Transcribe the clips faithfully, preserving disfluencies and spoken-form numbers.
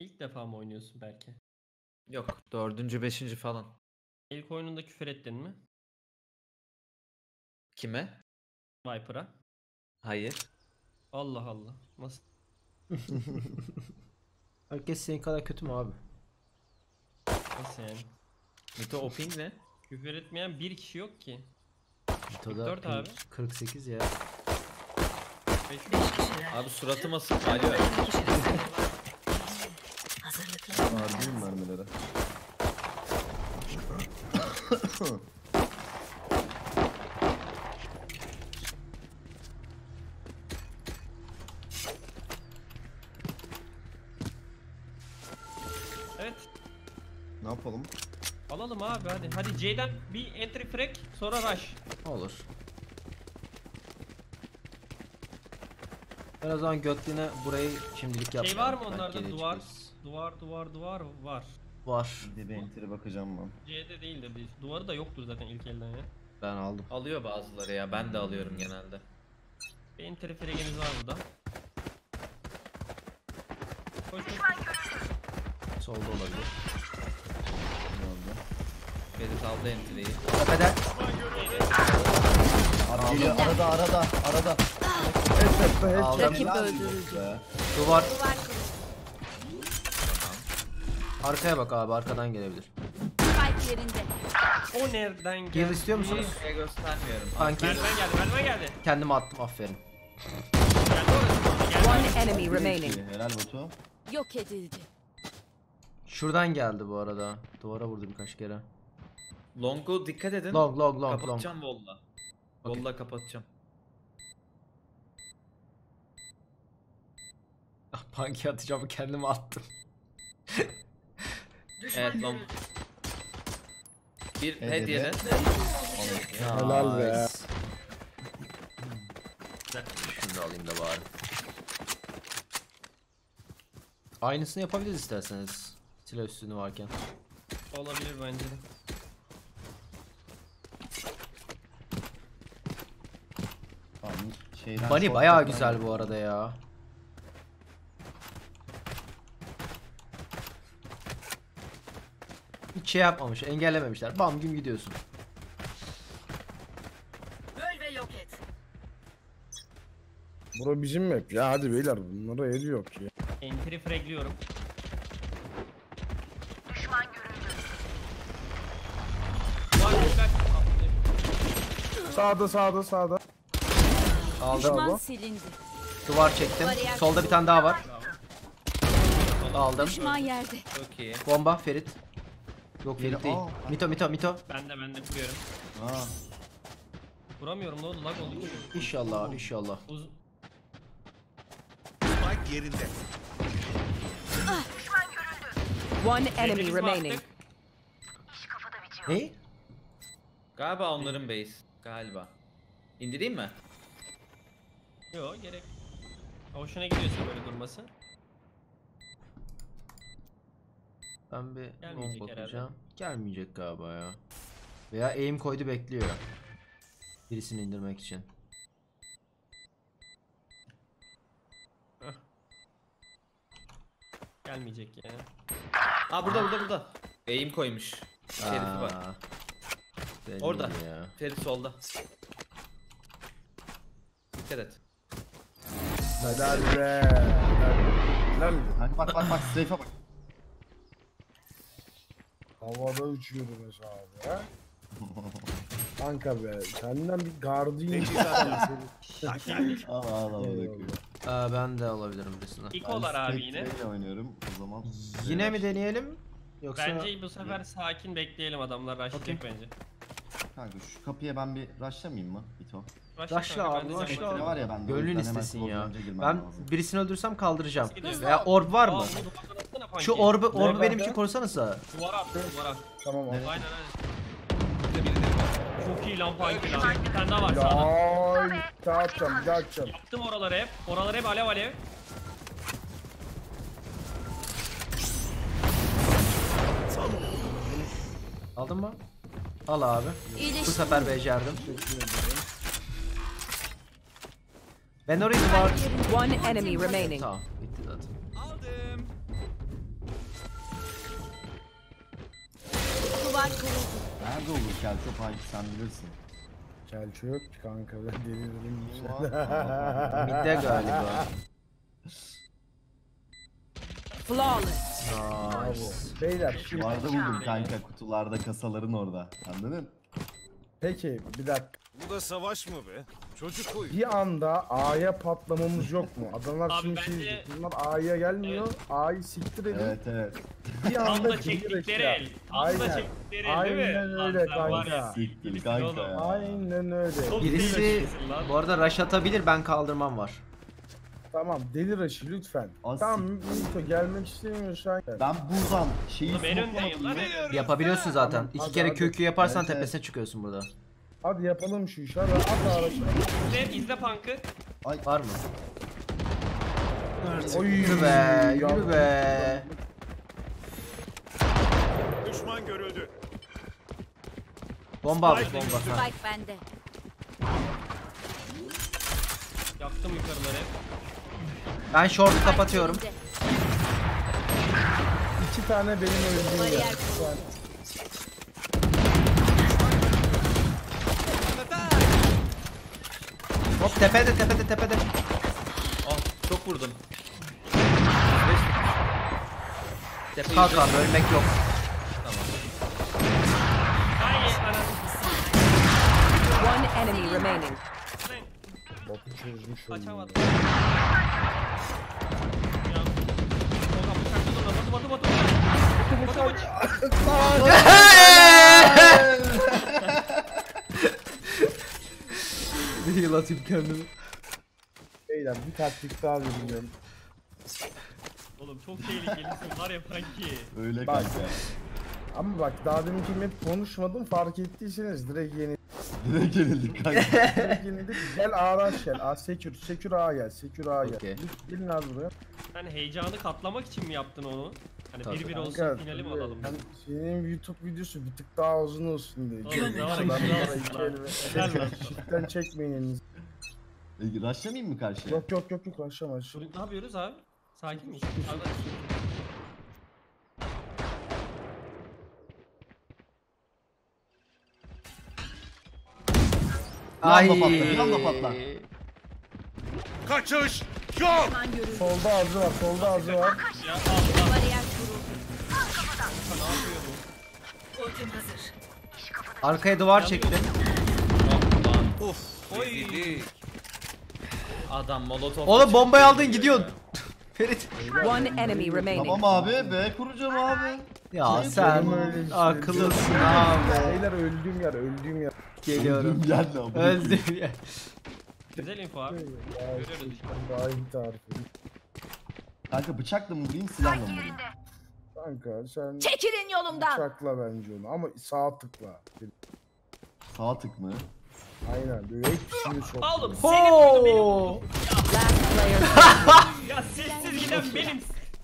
İlk defa mı oynuyorsun belki? Yok. Dördüncü, beşinci falan. İlk oyununda küfür ettin mi? Kime? Viper'a. Hayır. Allah Allah. Nasıl? Herkes senin kadar kötü mü abi? Nasıl yani? Mito o ping ne? Küfür etmeyen bir kişi yok ki. Mito'da dört abi. kırk sekiz ya. beş Abi suratıma sık. Alo. Harcayayım mermileri. Evet. Ne yapalım? Alalım abi hadi. Hadi C'den bir entry frag sonra rush. Olur. Ben o zaman götlüğüne burayı şimdilik yapmayayım. Şey var mı Belki onlarda geriye duvar? çıkarız. Duvar duvar duvar var. Var. Bir de bir enter'e bakacağım ben. C'de değildir diye. Duvarı da yoktur zaten ilk elden ya. Ben aldım. Alıyor bazıları ya. Ben de alıyorum genelde. Bir entry frag'imiz var burada. Koş koş. Solda olabilir. Ferit aldı entry'yi. Tepede. Geliyor arada arada arada. Evet evet Aldım. evet. Rakip öldürüldü. Duvar. Arkaya bak abi, arkadan gelebilir. Spike yerinde. O nereden geldi? Gel istiyor musunuz? Şey göstermiyorum. Kanki Merdiven geldi, merdiven geldi. kendime attım, aferin. Geldi orası. Geldi. One enemy remaining. Helal Batu. Yok edildi. Şuradan geldi bu arada. Duvara vurdu birkaç kere. Long'u dikkat edin. Long long long long. Kapatacağım Volla. Volla kapatacağım. Ah, Panki atacağımı kendime attım. Evet long. Bir Evet, head yedi. Helal be. Şunu da alayım da bari. Aynısını yapabiliriz isterseniz. Silah üstünü varken. Olabilir bence de. Tamam, şeyden Bunny short bayağı bakmam güzel lazım. bu arada ya. Hiç şey yapmamış, engellememişler. Bam gün gidiyorsun. Böl ve yok et. Bura bizim map ya, hadi beyler bunlara el yok ya. Entry fragliyorum. Düşman görüldü. Sağda sağda sağda. Aldım. Düşman silindi. Duvar çektim. Solda bir tane daha var. Aldım. Düşman yerde. Çok iyi. Bomba Ferit. Yok Yeri- Ferit değil. Aa. Mito Mito Mito. Ben de ben de kuruyorum. Ha. Vuramıyorum, ne oldu, lag oldu. İnşallah abi, inşallah. Uz Spike yerinde. One enemy Hedefimiz remaining. baktık. Ne? Galiba onların base. Galiba. İndireyim mi? Yo gerek. Hoşuna gidiyorsa böyle durması. Ben bir Gelmeyecek long herhalde. bakacağım. Gelmeyecek galiba ya. Veya aim koydu, bekliyor. Birisini indirmek için. Gelmeyecek yani. Aa burada burada burada. Aim koymuş. Şerifi var. Aa, belli Orada. Ya. Ferit solda. Dikkat et. Helal be. Helal. Hadi bak bak bak strafe'e bak. Havada uçuyordu mesela abi ha. Kanka be, senden bir gardiyum. Al al al. Eyvallah. Aa, ben de alabilirim birisini. İkolar abi yine. Spectre ile oynuyorum o zaman. Yine mi deneyelim? Yoksa Bence bu sefer sakin bekleyelim, adamlar rushlayacak Okey. bence. Kanka şu kapıya ben bir rushlamayayım mı Bito? Rushla kanka, abi, ben de rushla sen abi. bekle. var ya bende. o gönlün yüzden hemen istesin close ya. range'e girmem Ben lazım. birisini öldürsem kaldıracağım. Nasıl gidiyorsun? Veya orb var Aa, mı? bunu duvardan atsana Funky. Şu orbu, orbu Nerede? benim için korusanıza. Duvara at, duvara. Tamam abi. Aynen aynen. Çok iyi lan Funky lan. Bir tane daha var sağda. Ay, bir daha atacağım, bir daha atacağım. Yaptım oraları hep. Oraları hep alev alev. Aldın mı? Al abi. Bu İyileşti. sefer becerdim. Ben orayı duvar... One enemy remaining. Tamam, bitti zaten. Aldım. Duvar kırıldı. Nerede olur Keltop Hayki sen bilirsin. Kelço yok ki kanka ben deliririm. Midde galiba. Flawless. Nice. Beyler şimdi Duvarda buldum kanka, kutularda, kasaların orada. Anladın? peki bir dakika. Bu da savaş mı be? Çocuk oyun. Bir anda A'ya patlamamız yok mu? Adamlar Abi şimdi bence- şey bunlar A'ya gelmiyor. A'yı siktir edin. Evet evet. Bir Tam anda da gelir çektikleri eşya. el. Tam da Aynen. çektikleri el değil mi? Aynen Lan öyle sen var ya. kanka. Siktir Bilirsin kanka oğlum. ya. Aynen öyle. Çok Birisi delirmişsin lan. bu arada rush atabilir, ben kaldırmam var. Tamam deli Raşi lütfen. As- Tamam Mito gelmek istemiyorsan gel. Ben buradan şeyi Oğlum en öndeyim lan. smoklamadım. Yapabiliyorsun zaten. Tamam, İki hadi, kere hadi. Q Q yaparsan Evet, evet. tepesine çıkıyorsun burada. Hadi yapalım şu işi. Hadi at araçı. İzle, izle punk'ı. Var mı? Oy Yürü be, yürü be. Düşman görüldü. Bomba almış, bomba. Ha. Spike bende. Yaktım yukarıları. Ben short'u kapatıyorum. Spike İki tane benim öldüğüm Bariyer yer. kuruldu. Hop tepede, tepede, tepede. Ah çok vurdum. Tepe Kalk yüzde- abi, ölmek yok. Hayır anasını One enemy remaining. s**eyim. Botu çözmüş oyunu. Kaçamadım. Ya. Oha bıçaklı dur lan. Batı batı batı. Batı batı. Bir heal atayım kendimi. Beyler bir taktik daha bilmiyorum. Oğlum çok tehlikelisin var ya kanki. Öyle Bak. kanka. Ama bak daha deminki hep konuşmadım fark ettiyseniz direkt yeni Direkt yenildik kanka. direkt yenildik. Gel Araş gel. A Sekür, Sekür A gel. Sekür A gel. Okey. Gelin az buraya. Hani heyecanı katlamak için mi yaptın onu? Hani Tabii. bir bir olsun Kanka, finali mi tabii. alalım? Ben senin YouTube videosu bir tık daha uzun olsun diye. Oğlum ne var Ben ya, bara iki lan. elime. Helal lan. Çiftten çekmeyin elinizi. E, Rushlamayayım mı karşıya? Yok yok yok yok aşağı aşağı. Ne yapıyoruz abi? Sakin miyiz? Abi, Ay. Lamba patla, lamba patla. Kaçış yok. Düşman görüldü. Solda ağzı var, solda ağzı var. ya Allah Bariyer kuruldu. ne yapıyor bu? Ultim hazır. Arkaya duvar çektim. Uf. Oy. Rezillik. Adam molotof. Oğlum bombayı aldın gidiyorsun. Ferit. One enemy remaining. Tamam abi, B kuracağım abi. Ya Şey sen Benim öyle işte. akıllısın abi. Beyler öldüğüm yer, öldüğüm yer. Geliyorum. Geldi abi. Öldüm ya. Güzel info abi. Ya, Görüyoruz işte. ben daha iyi tarif edeyim. Kanka bıçakla mı vurayım, silahla mı vurayım? Kanka sen Çekilin yolumdan. bıçakla bence onu ama sağ tıkla. Sağ tık mı? Aynen böyle hepsini sok. Oğlum senin vurdu benim vurdu. Last player. Ya sessiz giden benim.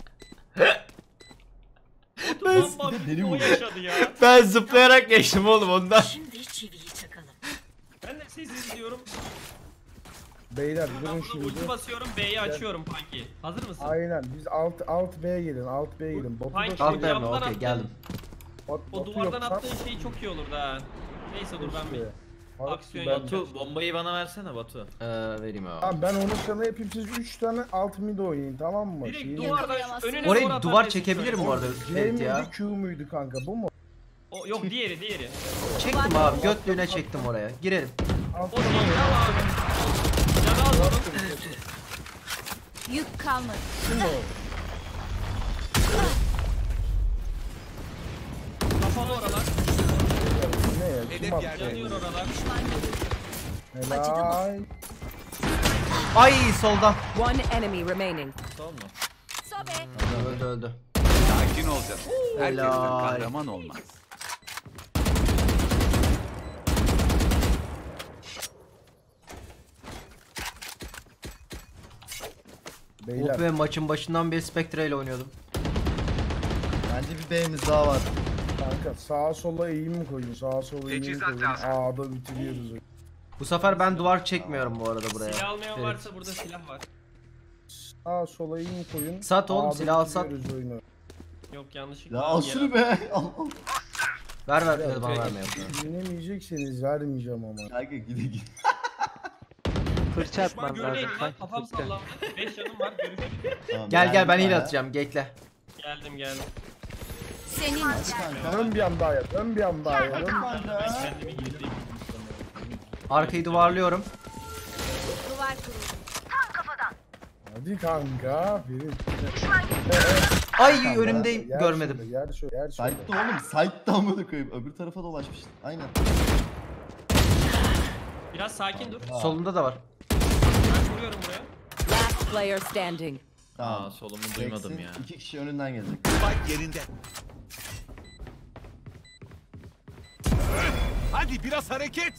Otu Ben- bomba Bir de bir beni o vurdu. yaşadı ya. Ben zıplayarak geçtim oğlum ondan. Şimdi çiviyi çakalım. Ben de sessiz diyorum. Beyler Ben durun burada şimdi. ulti basıyorum B'yi açıyorum kanki. Hazır mısın? Aynen biz alt alt B'ye gelin, alt B'ye gelin. Botu Hangi- da Alt Camdan mi? Okey attın. geldim. bot, O botu duvardan yoksa- attığın şey çok iyi olurdu ha. Neyse dur ben bir. İşte. Bak, Aksiyon ben- yapacağım. Batu bombayı bana versene Batu. Ee, vereyim abi. Tamam ben onu sana yapayım siz üç tane alt mid oynayın tamam mı? Direkt Şeyi- duvardan önüne doğru Orayı atar duvar desin çekebilirim şöyle. bu arada J Ferit ya. miydi Q muydu kanka bu mu? O, yok diğeri diğeri. Çektim abi, götlüğüne çektim oraya. Girelim. Alt O değil al abi. Canı al oğlum. Yük kalmadı. Kim o? Kapalı oralar. Ne ya? Kim Hedef attı? yerde. Yanıyor oralar. Düşman görüldü. Helal. Ay soldan. One enemy remaining. Sol mu? Sobe. Öldü öldü. Sakin olacağız. Herkesten Helal. kahraman olmaz. Beyler Oh be, maçın başından beri Spectre ile oynuyordum. Bence bir B'miz daha var. kanka sağa sola eğim mi koyun? Sağa sola eğim mi koyun? A'da bitiriyoruz. Bu sefer ben duvar çekmiyorum bu arada buraya. Silah almayan Ferit. varsa burada silah var. Sağa sola eğim koyun. Sat oğlum, A'da silah al, sat. bitiriyoruz oyunu. Yok yanlışlıkla. Ya al Yer şunu be. Al al. Ver ver ya da bana verme yok. Dinlemeyecekseniz vermeyeceğim ama. Kanka gide gide. Fırça atman Görmeyin lazım. lan Sanki kafam fırça. sallandı. beş canım var görüşürüz. Tamam, Gel gel ben geldim heal ya. atacağım. Gekle. Geldim geldim. Senin Dön bir an daha ya. Dön bir an daha ya. Dön. Ben kendimi gizleyeyim. Arkayı duvarlıyorum. duvar kuruldu. Hadi kanka. Biri. Ay önümdeyim. Yer Görmedim. şöyle, Yer şöyle. Yer şöyle. Side'da oğlum. Side'da amına koyayım. Öbür tarafa dolaşmış. Aynen. Biraz sakin dur. Solunda da var. Ben vuruyorum buraya. Last player standing. Tamam. Aa solumu duymadım Jackson, ya. İki kişi önünden gelecek. Spike yerinde. Hadi biraz hareket.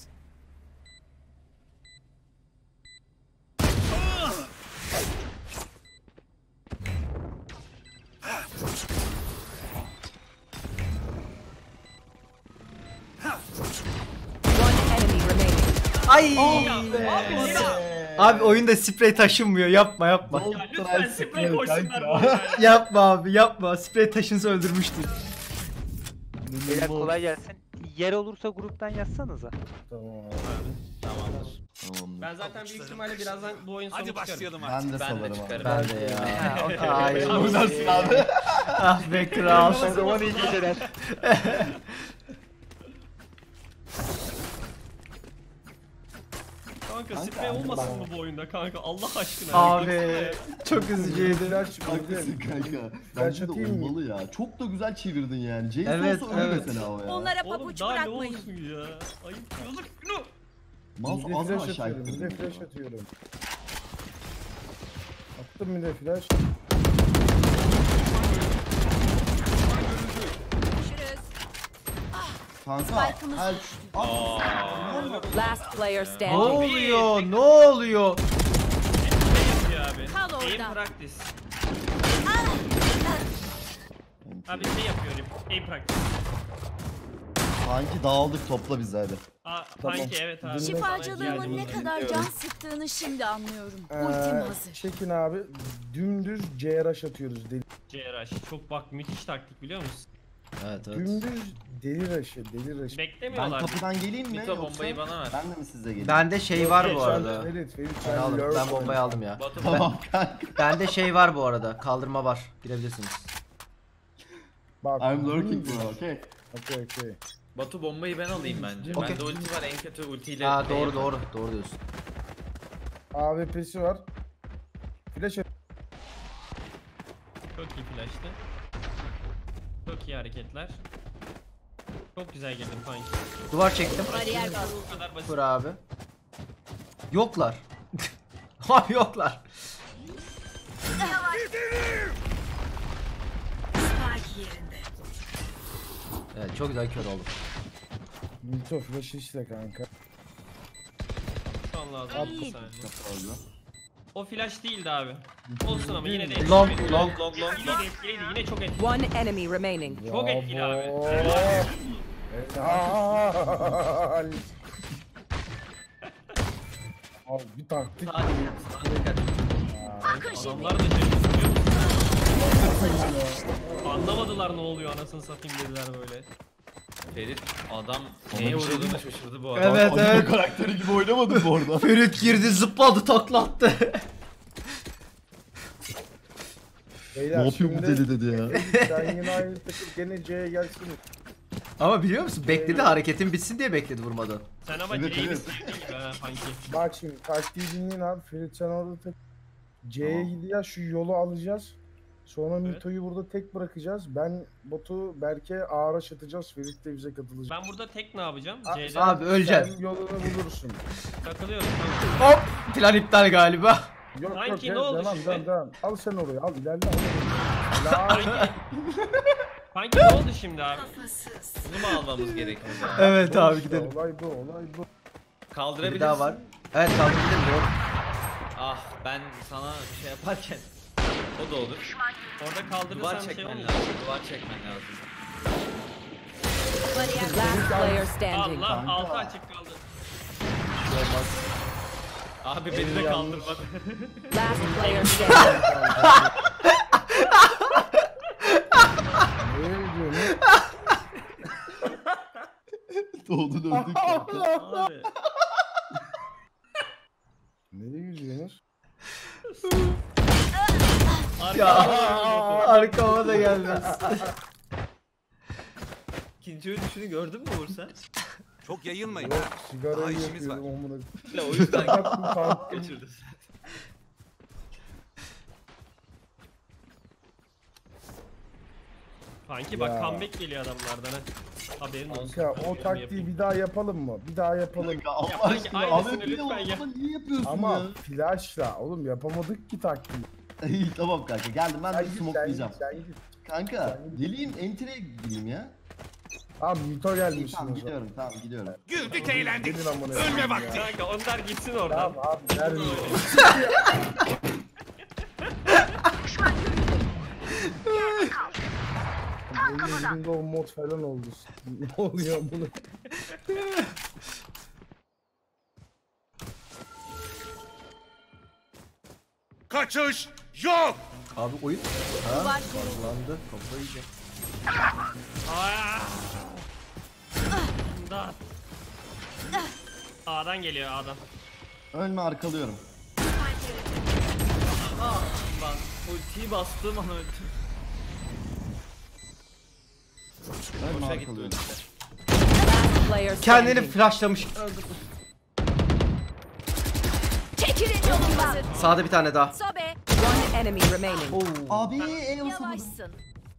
One enemy remaining. Ay. Abi ya. Abi oyunda sprey taşınmıyor. Yapma yapma. Ya lütfen sprey koysunlar bana ya. Yapma abi yapma. Sprey taşınsa öldürmüştüm. Beyler kolay gelsin. Yer olursa gruptan yazsanıza. Tamam. Tamamdır. Tamam. Ben zaten büyük ihtimalle birazdan bu oyun sonu Hadi çıkarım. başlayalım artık. Ben de Ben de salarım abi. çıkarım. Ben de ya. Ha, okey. Ay. Oynarsın abi. Ah be kral. O zaman iyi geceler. Kanka Kanka, sprey olmasın mı bu oyunda kanka Allah aşkına. Abi çok üzücüydü. Flash Haklısın çıktı. kanka. Ben Bence de çatayım mı? olmalı ya. Çok da güzel çevirdin yani. Jason Evet, olsa öyle evet. mesela o ya. Onlara Oğlum pabuç daha ne bırakmayın. olsun ya. Ayıp yazık günü. Mouse Bir de az mı flash aşağı atıyorum. Bir de ittirdin? flash atıyorum. Attım bir de flash. Görüşürüz. Kanka. Spike'ımız Help. düştü. Last player Ne standing. oluyor? Ne oluyor? Ne yapıyor abi? Kal orada. Aim practice. Abi şey yapıyorum. Aim practice. Sanki dağıldık, topla bizi hadi. Aa, Tamam. sanki evet abi. Şifacılığımın ne kadar can sıktığını şimdi anlıyorum. Ultim Ee, hazır. çekin abi. Dümdüz C R H atıyoruz. Deli, C R H çok bak müthiş taktik biliyor musun? Evet evet. dümdüz deli rush'ı. Deli rush'ı. Ben Beklemiyorlar. kapıdan geleyim mi? Mito yoksa bombayı bana ver. ben de mi size geleyim? Bende şey var bu arada. Ferit, Ferit, Ben sen aldım. lurk Ben bombayı oyna. aldım ya. Batu Tamam kanka. Bende şey var bu arada. Kaldırma var. Girebilirsiniz. Bak, I'm lurking dümdüz. bro, okay. Okey okey. Batu bombayı ben alayım bence. Okey. Bende ulti var en kötü ultiyle. Ha doğru doğru. Doğru diyorsun. A W P'si var. Flash at. Çok iyi flash'tı. Çok iyi hareketler. Çok güzel girdim kanki. Duvar çektim. Bariyer kuruldu. Bu kadar basit. Kur abi. Yoklar. Abi yoklar. Spike yerinde. Evet çok güzel kör oldu. Mito flash işte kanka. Şu an lazım. At. Bir saniye. Orada. O flash değildi abi. Olsun ama yine de Long etkiliydi. long. Long long Yine long. de etkiliydi. Yine çok etkili. One enemy remaining. Çok etkili abi. Helal. Abi bir taktik. Hadi. Akın şimdi. Adamlar da şey biliyor musun? Anlamadılar ne oluyor anasını satayım dediler böyle. Ferit adam Ona neye bir şey uğradığını diyeyim şaşırdı bu arada. Evet Anime evet. karakteri gibi oynamadın bu arada. Ferit girdi zıpladı taklattı. Beyler, Ne yapıyor bu şimdi deli dedi ya. Sen yine aynı takım gene C'ye gelsin. Ama biliyor musun bekledi hareketin bitsin diye bekledi vurmadan. Sen ama Evet, C'yi evet. bir sevdin gibi ha sanki. Bak şimdi taktiği dinleyin abi. Ferit sen orada tek C'ye Tamam. gideceğiz. Şu yolu alacağız. Sonra Evet. Mito'yu burada tek bırakacağız. Ben Batu Berke ağır atacağız. Ferit de bize katılacak. Ben burada tek ne yapacağım? A- C'de Abi öleceksin. Sen yolunu bulursun. takılıyorum. Hop plan iptal galiba. Yok Sanki yok ne oldu devam şimdi? devam devam. Al sen orayı al ilerle al. La Kanki ne oldu şimdi abi? Kafasız. Bunu mu almamız gerekiyor? Evet bu abi işte, gidelim. Olay bu olay bu. Kaldırabilirsin. Bir daha var. Evet kaldırabilirim doğru. Ah ben sana şey yaparken o da olur. Orada Duvar kaldırırsam şey çekmen olmuyor. lazım. Duvar çekmen lazım. Bariyer. Last player standing. Allah Kanka. altı açık kaldı. Abi beni de kaldırma. Last player standing. Ne diyor ne? Doğdun öldük kanka. Abi. Nereye gidiyorsunuz? Ya Arkadaşlar. arkama da gelmez. İkinci ölüşünü gördün mü Uğur sen? Çok yayılmayın. Yok ha. Daha sigarayı işimiz yapıyorum amına. La o yüzden Kalktım kalktım. kaçırdı. Kanki bak Ya. comeback geliyor adamlardan ha. Haberin olsun. Kanka o Yorum taktiği yapayım. bir daha yapalım mı? Bir daha yapalım. Kanka Allah Ya kanki aşkına aynısını abi bir de lütfen ya. ama niye yapıyorsun Ama ya? flashla oğlum yapamadık ki taktiği. İyi tamam kanka geldim ben Sen de git, smokelayacağım. sen git, sen git. Kanka geleyim enter'e gideyim ya. Tamam Mito İyi gelmiş. tamam gidiyorum tamam gidiyorum. Güldük eğlendik. Gelin amına. Ölme koyayım vakti. ya. Kanka onlar gitsin oradan. Tamam abi vermiyor. Bunun yüzünde o mod falan oldu. Ne oluyor bunu? Kaçış yok. Abi oyun. Ha? Kullandı. Kafayı yiyecek. Aa! Da. A'dan geliyor A'dan. Ölme arkalıyorum. Lan ultiyi bastığım an öldüm. Ölme Boşa gitti arkalıyorum. ulti. Kendini flashlamış. Çekilin yolumdan. Sağda bir tane daha. Sobe. One enemy remaining. Oo. Abi e basamadım. Yavaşsın.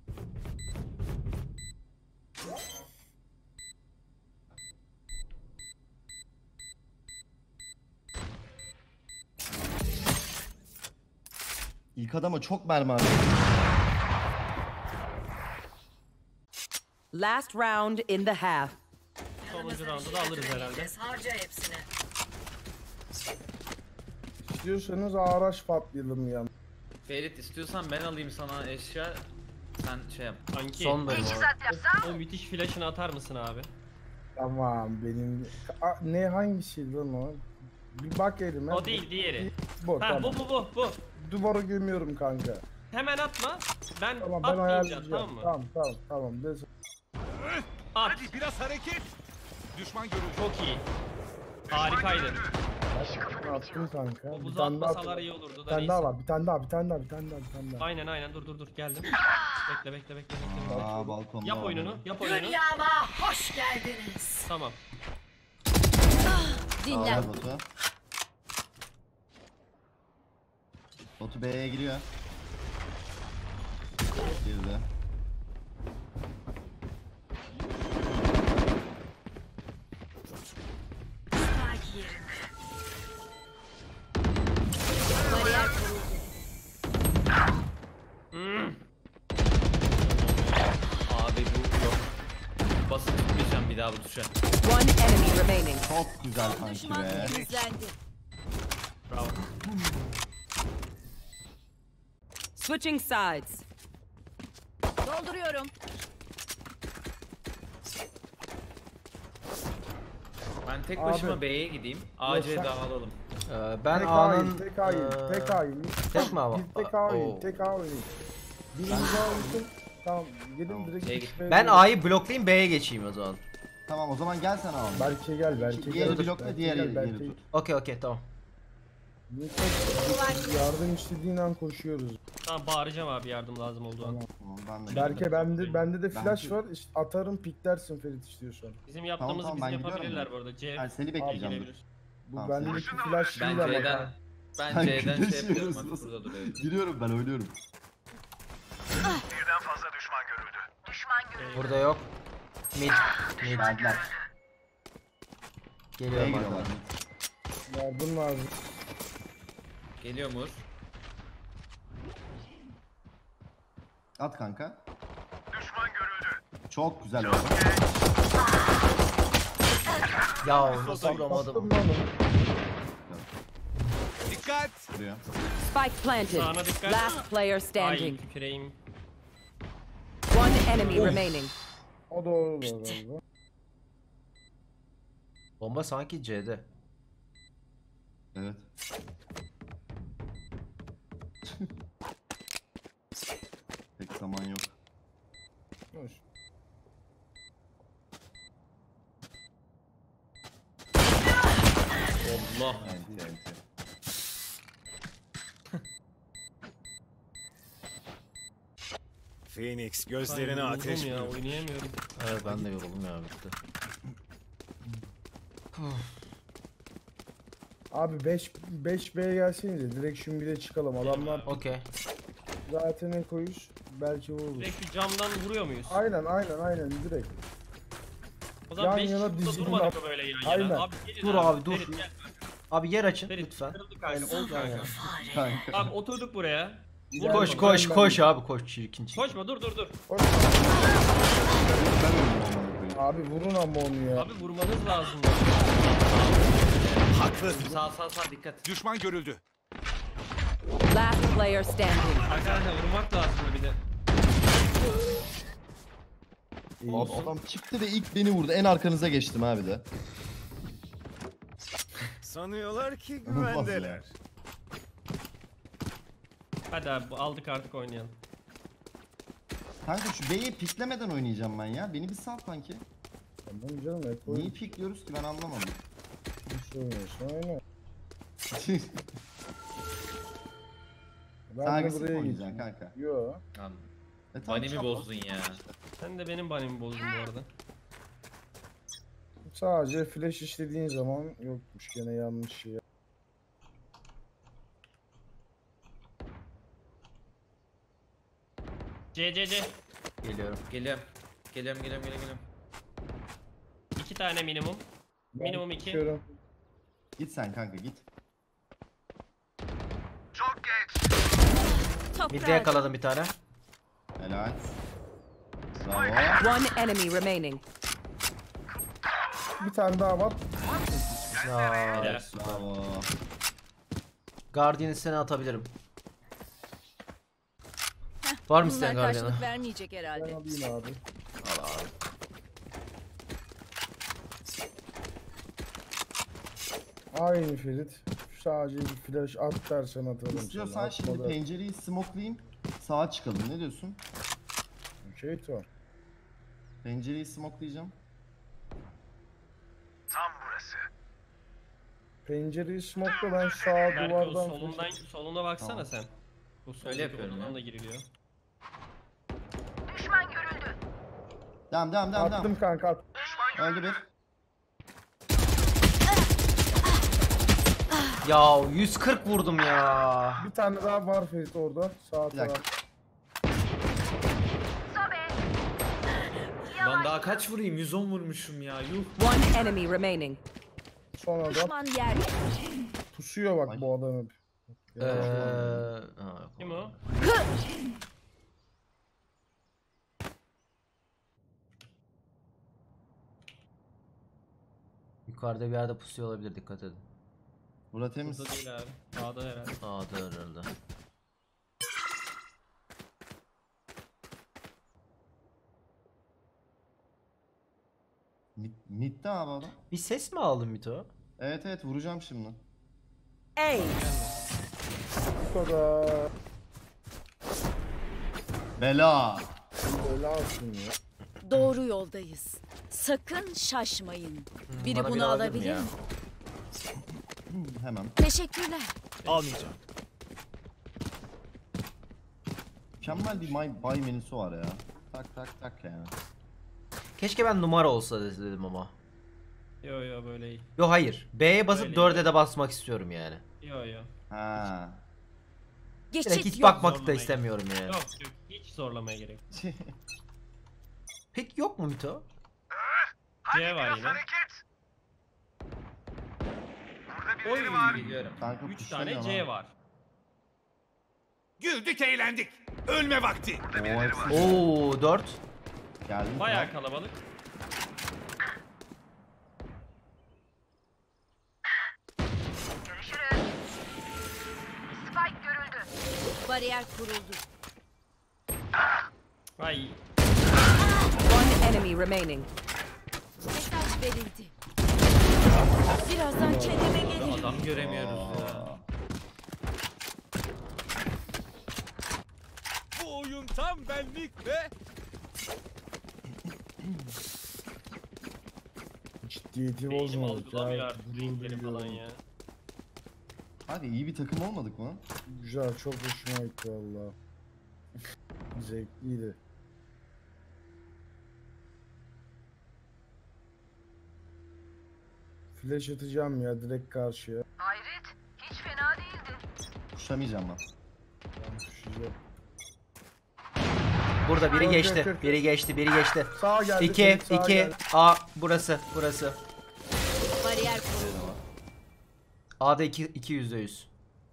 İlk adama çok mermi harcadım. Last round in the half. Sonuncu roundu da alırız herhalde. İstiyorsanız araç patlayalım ya. Ferit istiyorsan ben alayım sana eşya. Sen şey yap. Kanki Son bölüm abi. o müthiş flash'ını atar mısın abi? Tamam benim... A, ne hangisiydi lan o? Bir bak elime. O değil diğeri. Bu Ha tamam. bu bu bu bu. Duvara gömüyorum kanka. Hemen atma. Ben Tamam ben at diyeceğim ayarlayacağım. tamam mı? Tamam tamam tamam. De- At. Hadi biraz hareket. Düşman görüldü. Çok iyi. Harikaydı. Attım kanka. O Bir buzu tane daha atmasalar at- iyi olurdu Bir da tane neyse. daha var. Bir tane daha, bir tane daha, bir tane daha, bir tane daha. Aynen aynen dur dur dur geldim. Bekle bekle bekle bekle. Aa balkonda. Yap var. oyununu yap oyununu. Hoş geldiniz. Tamam. Dinlen. Aa, Batu. Batu B'ye giriyor. Girdi. Bariyer kuruldu. Abi bu yok. Basıp tutmayacağım bir daha bu tuşa. One enemy remaining. Çok güzel kanki Düşman be. temizlendi. Bravo. Switching sides. Dolduruyorum. Ben tek Abi. başıma B'ye gideyim. A C'ye sen- dağılalım. Ee, ben Tek A'nın... hain, tek hain, eee, tek hain. Tek mi ama? Bir tek hain, Oo. tek hain. Birinci hain. Tamam, gelin direkt. B'ye git git. B'ye Ben git. A'yı bloklayayım B'ye geçeyim o zaman. Tamam o zaman gel sen abi. Berke gel, Berke gel. Diğeri blokla Berke diğer gel, yeri Berke- tut. Okey okey tamam. Mito, yardım istediğin an koşuyoruz. Tamam bağıracağım abi yardım lazım olduğu an. Tamam. Tamam, ben de Berke bende bende de Ben- flash var. İşte atarım piklersin Ferit istiyorsan. Bizim yaptığımızı tamam, bizim ben gidiyorum yapabilirler ya. bu arada. C Yani seni bekleyeceğim. girebilir. Bu Tamam, bendeki flash Ben değil ama. C'den ben Sen C'den şey güneşiyorsun. yapıyorum hadi burada duruyorum. Giriyorum ben oynuyorum. Burada yok. Mid. Mid. Geldiler. B'ye Geliyorum giriyorlar. arkadan. Yardım lazım. Geliyor Mur. At kanka. Düşman görüldü. Çok güzel oldu. Ya nasıl vuramadım? Attım lan onu. Dikkat. Duruyor. Spike planted. Sağına dikkat. Last player Ay standing. tüküreyim. One enemy remaining. O doğru doğru galiba. Bomba sanki C'de. Evet. Pek zaman yok. Hoş. Allah. Enti enti. Phoenix Ay, gözlerini yoruldum ateş ya, bürüdü. oynayamıyorum. Evet ben de yoruldum ya bitti. Abi beş beş B'ye gelsenize direkt şimdi bir de çıkalım. Adamlar Okey. zaten ne koyuz? Belki vururuz. Direkt bir camdan vuruyor muyuz? Aynen aynen aynen direkt. O zaman yan beş yana şutla dizilin durmadık ab- mı böyle yan Aynen. yana? Abi, gelin Dur abi, dur. Ferit, gel. Abi yer açın Ferit, lütfen. kırıldı kanka. Ol kanka. Kanka. Abi oturduk buraya. Bir Vur daha- Koş bakalım. koş koş abi koş çirkin çirkin. Koşma, dur dur dur. Abi vurun ama onu ya. Abi vurmanız lazım. Haklısın. Sağ sağ sağ dikkat. Düşman görüldü. Last player standing. Arkadaşlar vurmak lazım bir de. Abi adam çıktı ve ilk beni vurdu. En arkanıza geçtim abi de. Sanıyorlar ki güvendeler. Hadi abi aldık artık oynayalım. Kanka şu B'yi piklemeden oynayacağım ben ya. Beni bir sal kanki. Tamam canım hep Niye oyun pikliyoruz ki ben anlamadım. oynuyorsun aynen. Ben Sen de agresif buraya oynayacaksın gideceğim. kanka. Yo. Tamam. E, tamam, Banimi çap- bozdun ya. Sen de benim banimi bozdun bu arada. Sadece flash işlediğin zaman yokmuş gene yanlış şey. C C C. Geliyorum. Geliyorum. Geliyorum geliyorum geliyorum. geliyorum. İki tane minimum. Ben Minimum iki. tutuyorum. Git sen kanka git. Toprağa Mid'de yakaladım bir tane. Helal. Bravo. One enemy remaining. Bir tane daha var. Ya, Helal. Bravo. Guardian'ı sana atabilirim. Var mı Bunlar isteyen Guardian'ı? karşılık vermeyecek Ben herhalde. alayım abi. Al abi. Aynı Ferit. Sadece bir flash at dersen atalım. İstiyorsan sana. şimdi Atmadan- pencereyi smokelayayım. Sağa çıkalım. Ne diyorsun? Okey tamam. Pencereyi smokelayacağım. Pencereyi smoke'la ben sağa Berke o duvardan solundan, soluna baksana Tamam. sen. Bu soldaki Öyle yapıyorum odadan ya. da giriliyor. Devam devam devam attım devam. kanka at. Öldü bir. Ya yüz kırk vurdum ya. Bir tane daha var Ferit orada. Sağ Bir dakika. taraf. Lan daha kaç vurayım? yüz on vurmuşum ya. Yuh. One enemy remaining. Son adam. Düşman yerde. Pusuyor bak Ay. bu adam hep. Eee... ha, Kim o? Yukarıda bir yerde pusuyor olabilir, dikkat edin. Bura temiz. Burada değil abi. Sağda herhalde. Aa da herhalde. Mid, midde abi adam. Bir ses mi aldın Mito? Evet evet vuracağım şimdi. A. Bu kadar. Bela. Böyle alsın ya. Doğru yoldayız. Sakın şaşmayın. Biri bana bir bunu alabilir mi alabilir ya? mi? Hmm, Hemen. Teşekkürler. Almayacağım. Mükemmel bir may, bay menüsü var ya. Tak tak tak yani. Keşke ben numara olsa dedim ama. Yo yo böyle iyi. Yo hayır. B'ye basıp Öyle dörde de basmak istiyorum yani. Yo yo. Ha. Direkt Geçit hiç yok. bakmak da Zorlamaya istemiyorum yani. Yok yok. Hiç zorlamaya gerek yok. Pek yok mu Mito? C var yine. Oy. Biliyorum. üç Kanka tane pushlanıyor C lan. var. Güldük eğlendik. Ölme vakti. Oo, hepsi Oo dört. geldi. Bayağı kalabalık. Bariyer kuruldu. Ay. One enemy remaining. Mesaj verildi. Birazdan kendime gelirim. Adam göremiyoruz ya. Bu oyun tam benlik ve Ciddiyeti Beynim bozmadık algılamıyor ya. artık Gurur renkleri falan duyuyorum. ya. Abi iyi bir takım olmadık mı? Güzel, çok hoşuma gitti valla. Zevkliydi. Flash atacağım ya direkt karşıya. Kuşamayacağım ben. Ben düşeceğim. Burada biri Kır, geçti. kır, kır. Biri geçti, biri geçti. Sağa geldi. iki, Ferit, sağa iki. geldi. A burası, burası. Bariyer kuruldu. A'da iki, iki yüzde yüz.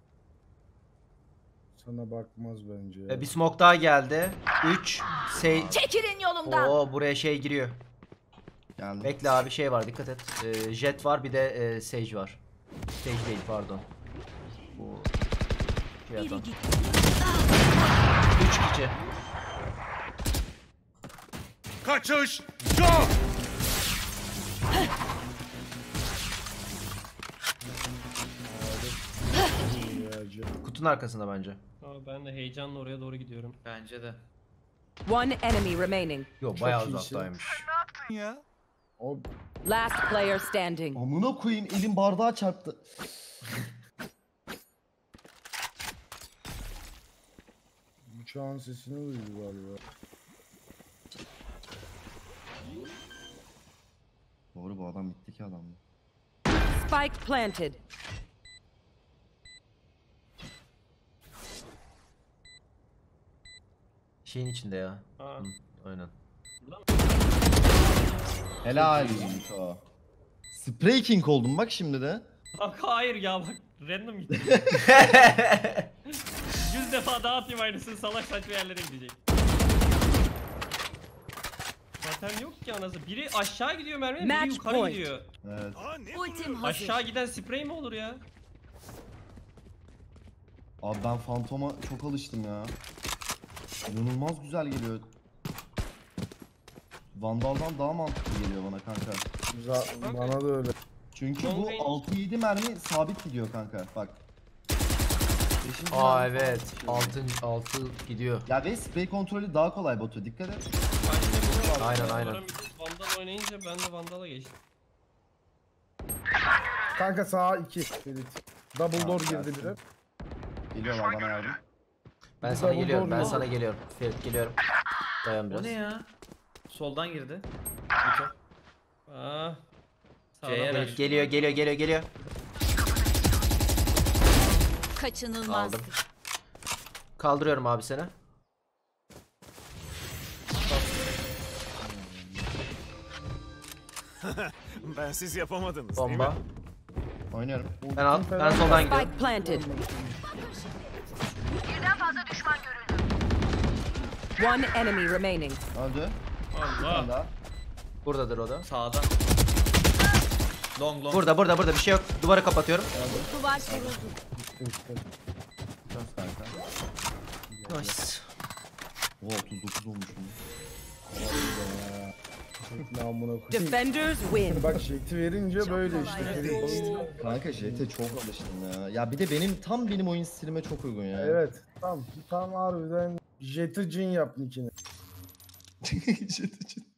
Sana bakmaz bence ya. E, bir smoke daha geldi. üç. Şey. Çekilin yolumdan. Oo buraya şey giriyor. Geldim. Bekle abi şey var dikkat et. Ee, Jet var bir de e, Sage var. Sage değil pardon. Bu şey Biri adam. gitti. üç kişi. Kaçış yok. Ya, Cem. Kutunun arkasında bence. Aa, ben de heyecanla oraya doğru gidiyorum. Bence de. One enemy remaining. Yo Çok bayağı iyisin. uzaktaymış. Ya. O Last player standing. Amına koyayım elim bardağa çarptı. bıçağın sesini duydu galiba. Doğru bu adam bitti ki adam. Spike planted. Şeyin içinde ya. Aa. Hı, aynen. Helal o. Spray King oldum bak şimdi de. Kanka hayır ya bak random gitti. Yüz defa daha atayım aynısını salak saçma yerlere gidecek. Zaten yok ki anası. Biri aşağı gidiyor mermi, biri Match yukarı point. gidiyor. Evet. Aa, ne Ultim hazır. Aşağı giden sprey mi olur ya? Abi ben Phantom'a çok alıştım ya. İnanılmaz güzel geliyor. Vandal'dan daha mantıklı geliyor bana kanka. Za- bana da öyle. Çünkü Long bu range. altı yedi mermi sabit gidiyor kanka bak. Beşinci Aa mermi falan evet. bitiyor. Altın altı gidiyor. Ya ve spray kontrolü daha kolay Batu dikkat et. Aynen, aynen. Vandal oynayınca ben de Vandal'a geçtim. Kanka sağa iki. Ferit. Double Tamam, door girdi gelsin. biri. Geliyorlar bana yardım. Ben Bir sana double geliyorum. door Ben mu? sana geliyorum. Ferit geliyorum. Dayan biraz. O ne ya? Soldan girdi. Aa. C'ye Sağdan rush. Geliyor, geliyor, geliyor, geliyor. Kaçınılmazdı. Aldım. Kaldırıyorum abi seni. Ben siz yapamadınız değil Bomba. mi? Oynuyorum. Ben al, ben soldan gidiyorum. Spike planted. One enemy remaining. Öldü. Bir tane Allah. daha. Buradadır o da. Sağda. Long long. Burada, burada, burada bir şey yok. Duvarı kapatıyorum. Duvar kuruldu. Çöz kanka. Nice. Oo otuz dokuz olmuşum. Namına koyayım. Defenders win. Bak jeti verince böyle işte. kolay. Ferit. Kanka Jet'e çok alıştım ya. Ya bir de benim tam benim oyun stilime çok uygun ya. Evet. Tam tam harbiden jeti cin yap nickini. Jet'e Jet.